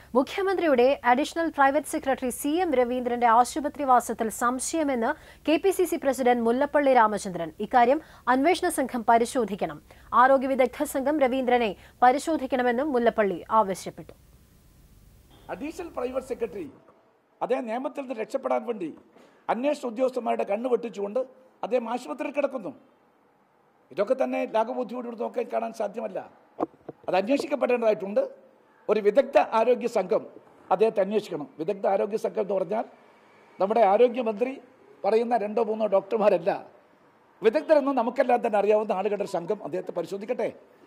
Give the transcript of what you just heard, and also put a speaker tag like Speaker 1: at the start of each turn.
Speaker 1: മുഖ്യമന്ത്രിയുടെ additional private secretary CM രവീന്ദ്രന്റെ ആശുപത്രിവാസത്തിൽ സംശയമെന്ന് KPCC പ്രസിഡന്റ് മുല്ലപ്പള്ളി രാമചന്ദ്രൻ. ഇക്കാര്യം അന്വേഷണ സംഘം പരിശോധിക്കണം. ആരോഗ്യ വിദഗ്ധ സംഘം രവീന്ദ്രനെ പരിശോധിക്കണമെന്നും മുല്ലപ്പള്ളി ആവശ്യപ്പെട്ടു.
Speaker 2: അഡീഷണൽ പ്രൈവറ്റ് സെക്രട്ടറി അദ്ദേഹം നിയമത്തിൽ നിന്ന് രക്ഷപ്പെടാൻ വേണ്ടി അന്വേഷണ ഉദ്യോഗസ്ഥന്മാരുടെ കണ്ണ് വെട്ടിച്ചുകൊണ്ട് അദ്ദേഹം ആശുപത്രിയിൽ കിടക്കുന്നു. ഇതൊക്കെ തന്നെ ലാഘബോധ്യോട് നോക്കാൻ കാണാൻ സാധ്യമല്ല. അത് അന്വേഷിക്കപ്പെടേണ്ടതായിട്ടുണ്ട്. ഒരു വിദഗ്ധ ആരോഗ്യ സംഘം അദ്ദേഹത്തെ അന്വേഷിക്കണം. വിദഗ്ധ ആരോഗ്യ സംഘം എന്ന് പറഞ്ഞാൽ നമ്മുടെ ആരോഗ്യമന്ത്രി പറയുന്ന 2-3 ഡോക്ടർമാരല്ല, വിദഗ്ധരെന്നും നമുക്കെല്ലാം തന്നെ അറിയാവുന്ന ആളുകളുടെ സംഘം അദ്ദേഹത്തെ പരിശോധിക്കട്ടെ.